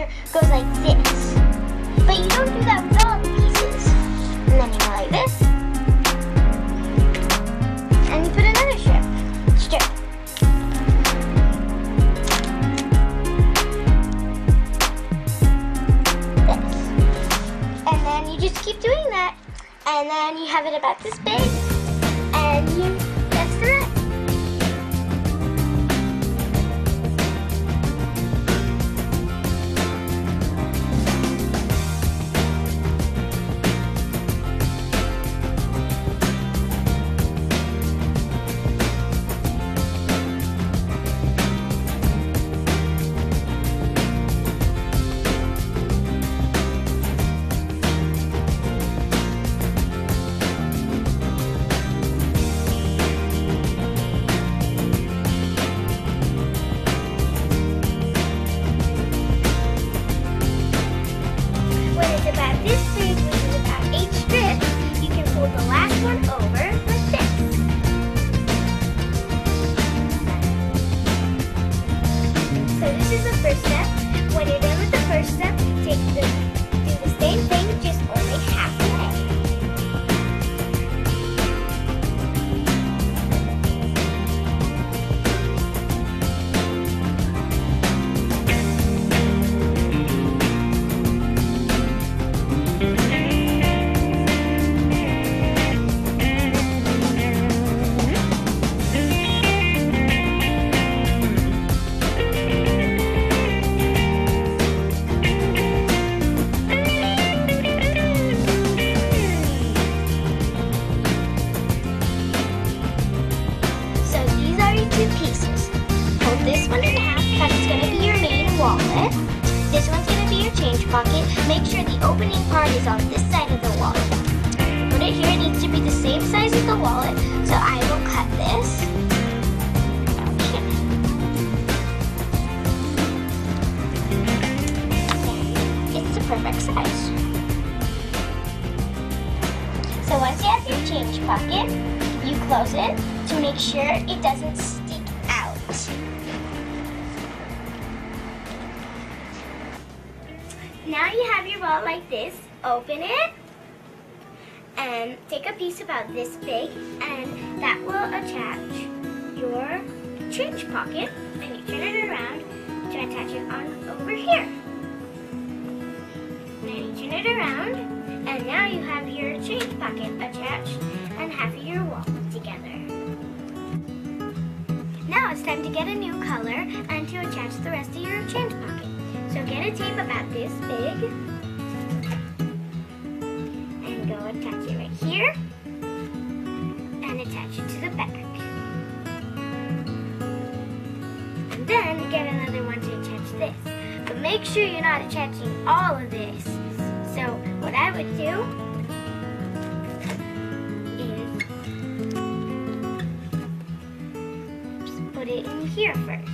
corner goes like this. But you don't do that with all the pieces. And then you go like this. And you put another strip. And then you just keep doing that. And then you have it about this big. And that's the rest. This one's going to be your change pocket. Make sure the opening part is on this side of the wallet. Put it here. It needs to be the same size as the wallet. So I will cut this. It's the perfect size. So once you have your change pocket, you close it to make sure it doesn't stick out. Now you have your wallet like this. Open it and take a piece about this big, and that will attach your change pocket, and you turn it around to attach it on over here. Then you turn it around, and now you have your change pocket attached and have your wallet together. Now it's time to get a new color and to attach the rest of your change pocket. So get a tape about this big and go attach it right here and attach it to the back. And then get another one to attach this. But make sure you're not attaching all of this. So what I would do is just put it in here first.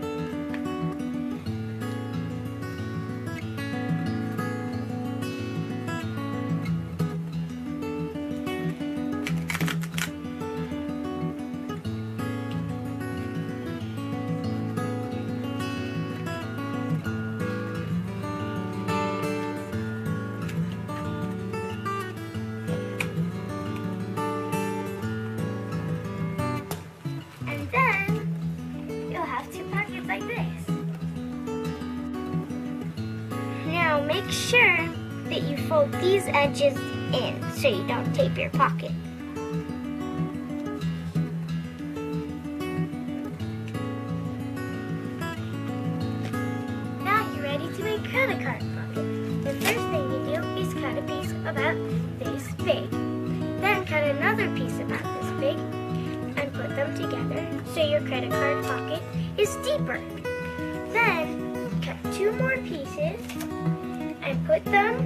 Like this. Now make sure that you fold these edges in so you don't tape your pocket. Now you're ready to make credit card pocket. The first thing you do is cut a piece about this big. Then cut another piece about this big and put them together so your credit card pocket is deeper. Then cut two more pieces and put them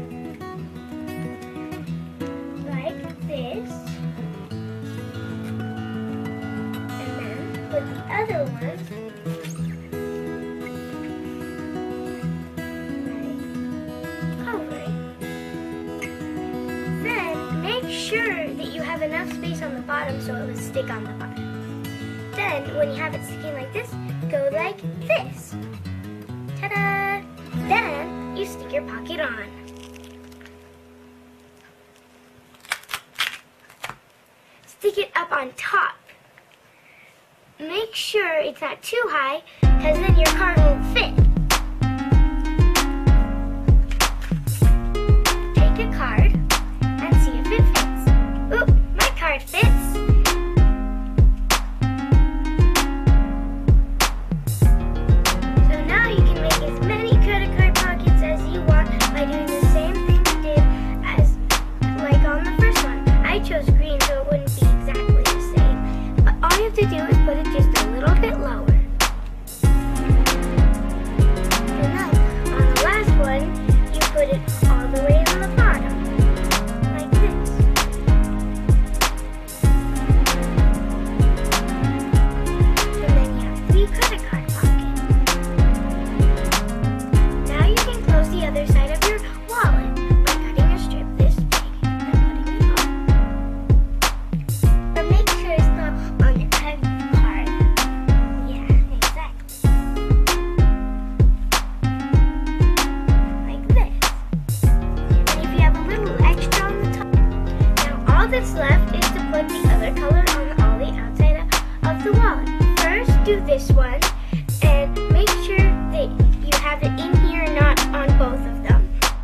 like this. And then put the other ones right over it. Then make sure that you have enough space on the bottom so it will stick on the bottom. Then, when you have it sticking like this, go like this. Ta-da! Then, you stick your pocket on. Stick it up on top. Make sure it's not too high, because then your card won't fit. Take a card and see if it fits. Ooh, my card fits. So now you can make as many credit card pockets as you want by doing the same thing you did as like on the first one. I chose green so it wouldn't be exactly the same. But all you have to do is put it just a little bit lower. And then on the last one, you put it all the way on the bottom. Like this. And then you have 3 credit card pockets. Now you can close the other side of your wallet by cutting a strip this big and putting it on. But make sure it's not on your credit card. Yeah, exactly. Like this. And if you have a little extra on the top. Now all that's left is to put the other color on all the outside of the wallet. First, do this one and make sure that you have it in here, not on both of them.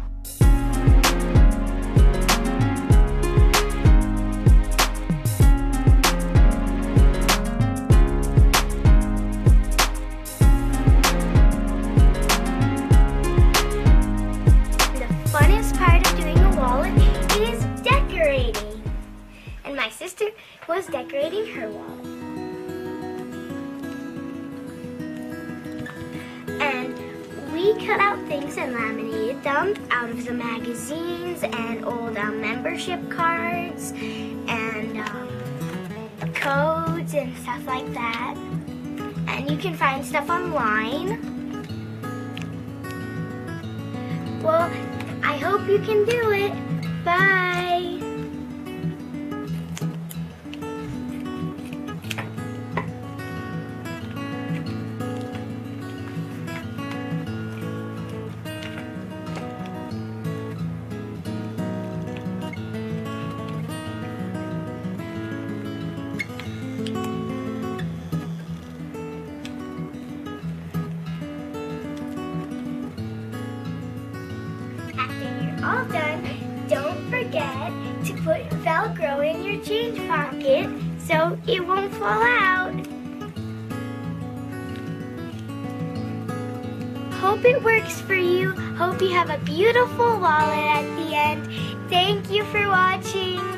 The funnest part of doing a wallet is decorating. And my sister was decorating her wallet. And we cut out things and laminated them out of the magazines and old membership cards and codes and stuff like that. And you can find stuff online. Well, I hope you can do it. Bye! All done, don't forget to put Velcro in your change pocket so it won't fall out. Hope it works for you. Hope you have a beautiful wallet at the end. Thank you for watching.